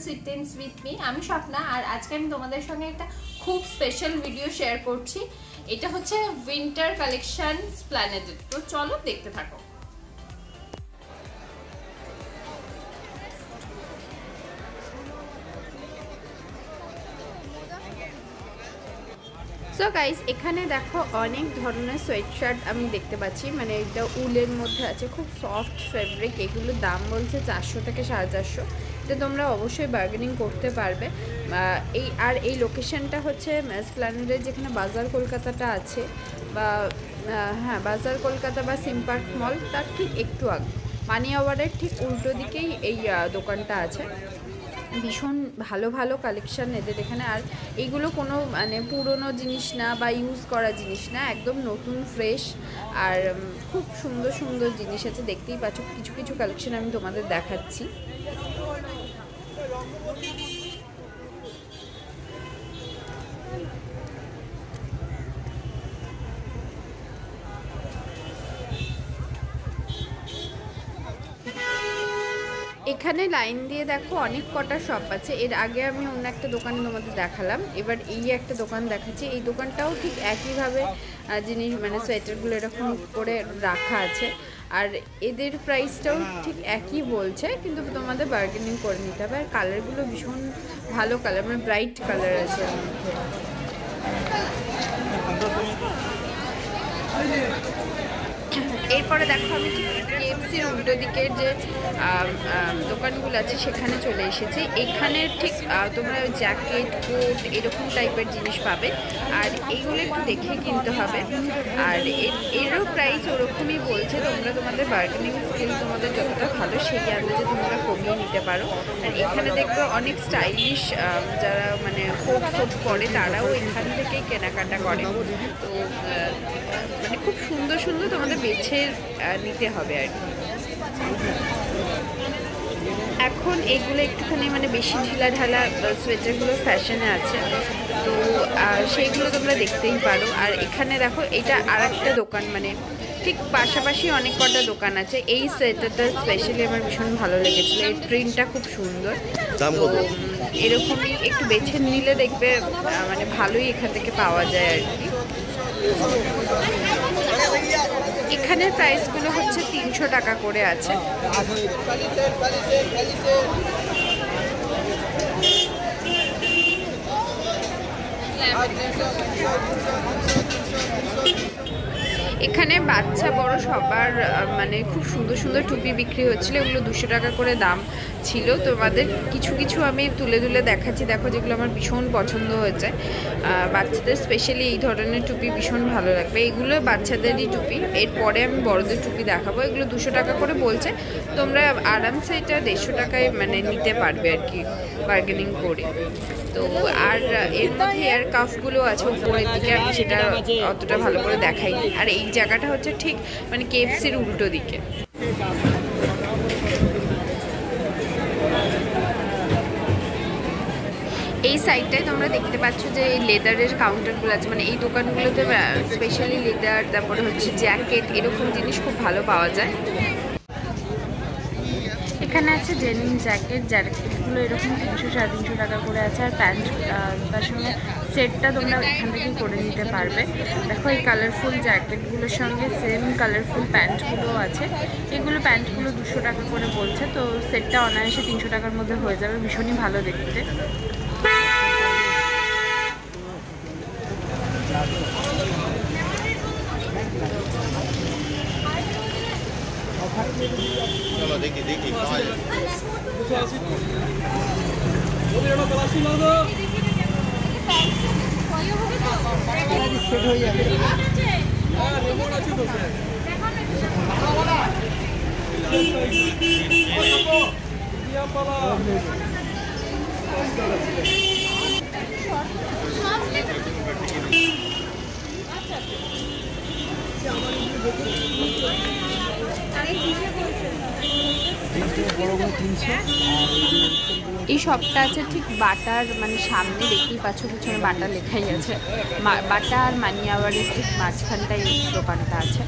সিটেন্স with me. আমি স্বপ্না, আর আজকে আমি তোমাদের সঙ্গে একটা খুব স্পেশাল ভিডিও শেয়ার করছি। এটা হচ্ছে উইন্টার কালেকশন স্প্ল্যানেডের। তো চলো দেখতে থাকো। সো গাইস, এখানে দেখো অনেক ধরনের সোয়েটশার্ট আমি দেখতে পাচ্ছি, মানে এটা উলের মধ্যে আছে, খুব সফট ফেব্রিক। এগুলোর দাম বলছে 400 থেকে 450। তো তোমরা অবশ্যই বার্গেনিং করতে পারবে। এই লোকেশনটা হচ্ছে এসপ্ল্যানেডের, যেখানে বাজার কলকাতাটা আছে, বা হ্যাঁ বাজার কলকাতা বা সিম পার্ক মল, তার ঠিক একটু আগে মানি আওয়ারের ঠিক উল্টো দিকেই এই দোকানটা আছে। ভীষণ ভালো ভালো কালেকশান এদের এখানে। আর এইগুলো কোনো মানে পুরনো জিনিস না বা ইউজ করা জিনিস না, একদম নতুন ফ্রেশ, আর খুব সুন্দর সুন্দর জিনিস আছে। দেখতেই পাচ্ছ কিছু কিছু কালেকশান আমি তোমাদের দেখাচ্ছি। এখানে লাইন দিয়ে দেখো অনেক কটা শপ আছে। এর আগে আমি অন্য একটা দোকানে তোমাদের দেখালাম, এবার এই একটা দোকান দেখাচ্ছি। এই দোকানটাও ঠিক একইভাবে জিনিস মানে সোয়েটারগুলো এরকম করে রাখা আছে, আর এদের প্রাইসটাও ঠিক একই বলছে, কিন্তু তোমাদের বার্গেনিং করে নিতে হবে। আর কালারগুলো ভীষণ ভালো কালার, মানে ব্রাইট কালার আছে এর মধ্যে। এরপরে দেখো আমি কেএফসির উল্টো দিকের যে দোকানগুলো আছে সেখানে চলে এসেছি। এখানে ঠিক তোমরা জ্যাকেট, কোট এরকম টাইপের জিনিস পাবে, আর এইগুলো একটু দেখে কিনতে হবে। আর এরও প্রাইস ওরকমই বলছে। তোমরা তোমাদের বার্গেনিং স্কিল তোমাদের যতটা ভালো সেই আন্দাজে তোমরা কমিয়ে নিতে পারো। আর এখানে দেখবে অনেক স্টাইলিশ যারা মানে কোট ফোট পরে তারাও এখান থেকেই কেনাকাটা করে। তো মানে খুব সুন্দর সুন্দর তোমাদের বেছে নিতে হবে আর কি। এখন এগুলো একটুখানি মানে বেশি ঢিলা ঢালা সোয়েটারগুলো ফ্যাশনে আছে, তো সেইগুলো তোমরা দেখতেই পারো। আর এখানে দেখো এটা আর একটা দোকান, মানে ঠিক পাশাপাশি অনেক কটা দোকান আছে। এই সোয়েটারটা স্পেশালি আমার ভীষণ ভালো লেগেছিলো, এই প্রিন্টটা খুব সুন্দর। তো এরকমই একটু বেছে নিলে দেখবে মানে ভালোই এখান থেকে পাওয়া যায় আর কি। এখানের প্রাইসগুলো হচ্ছে 300 টাকা করে আছে। এখানে বাচ্চা বড় সবার মানে খুব সুন্দর সুন্দর টুপি বিক্রি হচ্ছিল, এগুলো 200 টাকা করে দাম ছিল। তোমাদের কিছু কিছু আমি তুলে তুলে দেখাচ্ছি, দেখো যেগুলো আমার ভীষণ পছন্দ হয়েছে। বাচ্চাদের স্পেশালি এই ধরনের টুপি ভীষণ ভালো লাগবে। এগুলো বাচ্চাদেরই টুপি, এরপরে আমি বড়দের টুপি দেখাবো। এগুলো 200 টাকা করে বলছে, তোমরা আরামসে এটা 150 টাকায় মানে নিতে পারবে আর কি বার্গেনিং করে। তো আর এর মধ্যে হেয়ার কাফগুলো আছে উপরের দিকে, আমি সেটা অতটা ভালো করে দেখাইনি। আর এই জায়গাটা হচ্ছে ঠিক মানে কেএফসির উল্টো দিকে। এই সাইডটায় তোমরা দেখতে পাচ্ছ যে এই লেদারের কাউন্টারগুলো আছে, মানে এই দোকানগুলোতে স্পেশালি লেদার, তারপরে হচ্ছে জ্যাকেট এরকম জিনিস খুব ভালো পাওয়া যায়। এখানে আছে ডেনিম জ্যাকেটগুলো এরকম 300-350 টাকা করে আছে। আর প্যান্ট তার সঙ্গে সেটটা তোমরা এখান থেকেই করে নিতে পারবে। দেখো এই কালারফুল জ্যাকেটগুলোর সঙ্গে সেম কালারফুল প্যান্টগুলো আছে। এগুলো প্যান্টগুলো 200 টাকা করে বলছে, তো সেটটা অনায়াসে 300 টাকার মধ্যে হয়ে যাবে, ভীষণই ভালো দেখতে। चलो देखिए देखिए এই শপটা আছে ঠিক বাটার মানে সামনে, দেখতেই পাচ্ছ পিছনে বাটা লেখাই আছে। বাটা আর মানি আওয়ারের ঠিক মাঝখানটায় এই দোকানটা আছে।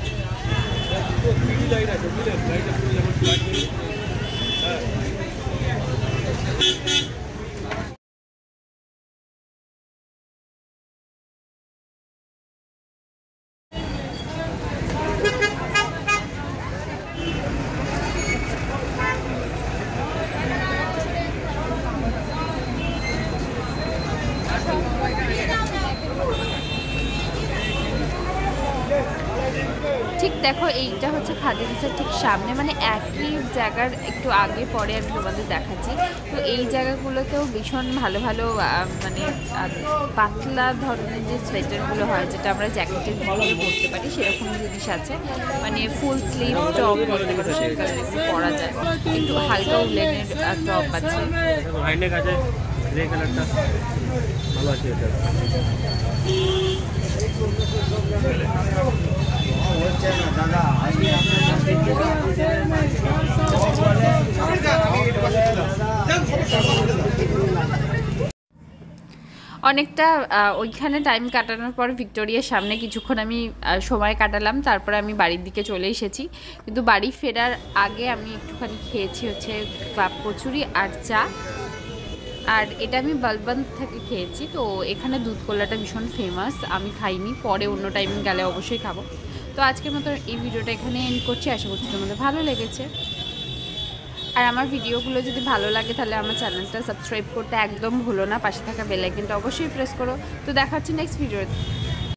ঠিক দেখো এইটা হচ্ছে খাদিমসের ঠিক সামনে, মানে একই জায়গার একটু আগে পরে আমি তোমাদের দেখাচ্ছি। তো এই জায়গাগুলোতেও ভীষণ ভালো ভালো মানে পাতলা ধরনের যে সোয়েটারগুলো হয়, যেটা আমরা জ্যাকেটের ভিতরে পরতে পারি, সেরকম জিনিস আছে। মানে ফুল স্লিভ টপ বলতে পারো, শীতকালে এগুলো পরা যায়। একটু হালকা উলেনের টপ আছে। গ্রে কালারটা ভালো আছে এটা। অনেকটা ওইখানে টাইম কাটানোর পর ভিক্টোরিয়ার সামনে কিছুক্ষণ আমি সময় কাটালাম, তারপরে আমি বাড়ির দিকে চলে এসেছি। কিন্তু বাড়ি ফেরার আগে আমি একটুখানি খেয়েছি হচ্ছে ক্লাব কচুরি আর চা, আর এটা আমি বালবন্ত থেকে খেয়েছি। তো এখানে দুধ কলাটা ভীষণ ফেমাস, আমি খাইনি, পরে অন্য টাইমে গেলে অবশ্যই খাবো। তো আজকের মতো এই ভিডিওটা এখানে এন্ড করছি, আশা করছি তোমাদের ভালো লেগেছে। আর আমার ভিডিওগুলো যদি ভালো লাগে তাহলে আমার চ্যানেলটা সাবস্ক্রাইব করতে একদম ভুলো না, পাশে থাকা বেল আইকনটা অবশ্যই প্রেস করো। তো দেখা হচ্ছে নেক্সট ভিডিওতে।